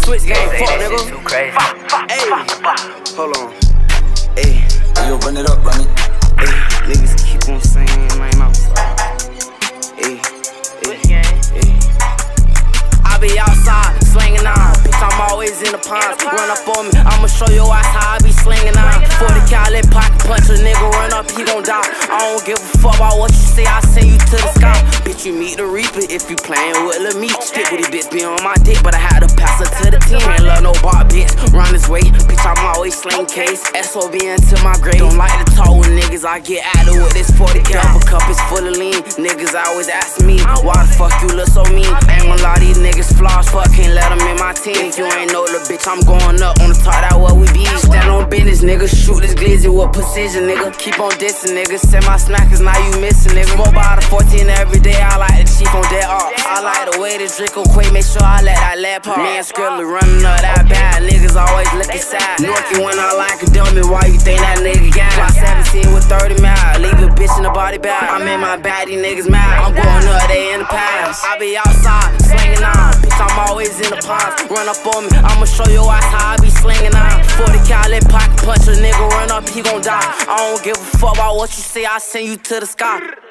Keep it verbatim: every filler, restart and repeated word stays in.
switch game, fuck nigga. Too crazy. Hey, hold on. Hey, yo, run it up, run it. Hey, niggas keep on saying my mouth. Hey, hey, hey. I be outside slinging on, bitch. I'm always in the ponds. Run up on me, I'ma show your ass how I be slinging on. forty caliber pocket punch, a nigga run up, he gon' die. I don't give a fuck about what you say, I send you to the sky. Bitch, you meet the Reapa if you playin' with Lil Meech. Stick with this bitch, be on my dick, but I had to pass her to the team. Ain't love no bar, bitch, run this way. Bitch, I'm always sling case, S O B into my grave. Don't like to talk with niggas, I get at it with this forty cal. Double cup is full of lean, niggas always ask me, why the fuck you look so mean? Ain't gonna lie, these niggas flaws, fuck, can't let them in my team. If you ain't know the bitch, I'm going up on the top, that what we be. Stand on business, nigga, shoot this glizzy with precision, nigga. Keep on dissing, nigga, send my smackers, now you missing, nigga. Smoke by the fourteen every day, I like the chief on dead off. I like the way the Draco quake, make sure I let that lap pop. Me and Skrilla running up that bad, niggas always looking sad. Norky when I like a dummy, why you think that nigga got? Clock seventeen with thirty mile, leave a bitch in the body bag. I'm in my bag, these niggas mad, I'm going up, they in the past. I be outside, slinging on, bitch, I'm always in the ponds. Run up on me, I'ma show your ass how I be slinging on. forty caliber pocket punch, a nigga run up, he gon' die. I don't give a fuck about what you say, I send you to the sky.